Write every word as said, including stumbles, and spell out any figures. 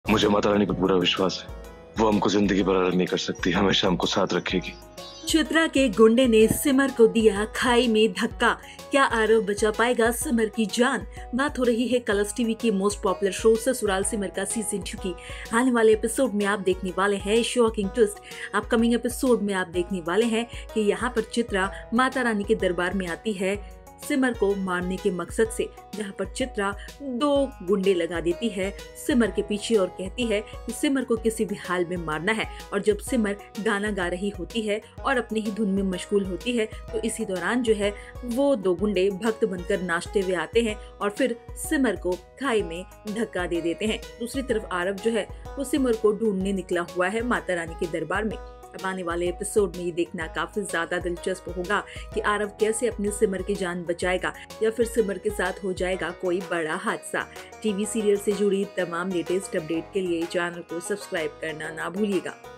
मुझे माता रानी पर पूरा विश्वास है, वो हमको जिंदगी भर अलग नहीं कर सकती, हमेशा हमको साथ रखेगी। चित्रा के गुंडे ने सिमर को दिया खाई में धक्का। क्या आरव बचा पाएगा सिमर की जान? बात हो रही है कलर्स टीवी की most popular show Sasural Simar का सीजन टू की। आने वाले एपिसोड में आप देखने वाले हैं शॉकिंग ट्विस्ट। अपकमिंग एपिसोड में आप देखने वाले हैं कि यहाँ पर चित्रा माता रानी के दरबार में आती है सिमर को मारने के मकसद से, जहाँ पर चित्रा दो गुंडे लगा देती है सिमर के पीछे और कहती है कि सिमर को किसी भी हाल में मारना है। और जब सिमर गाना गा रही होती है और अपने ही धुन में मशगूल होती है तो इसी दौरान जो है वो दो गुंडे भक्त बनकर नाचते हुए आते हैं और फिर सिमर को खाई में धक्का दे देते हैं। दूसरी तरफ आरव जो है वो सिमर को ढूंढने निकला हुआ है माता रानी के दरबार में। अब आने वाले एपिसोड में ये देखना काफी ज्यादा दिलचस्प होगा कि आरव कैसे अपनी सिमर की जान बचाएगा या फिर सिमर के साथ हो जाएगा कोई बड़ा हादसा। टीवी सीरियल से जुड़ी तमाम लेटेस्ट अपडेट के लिए चैनल को सब्सक्राइब करना ना भूलिएगा।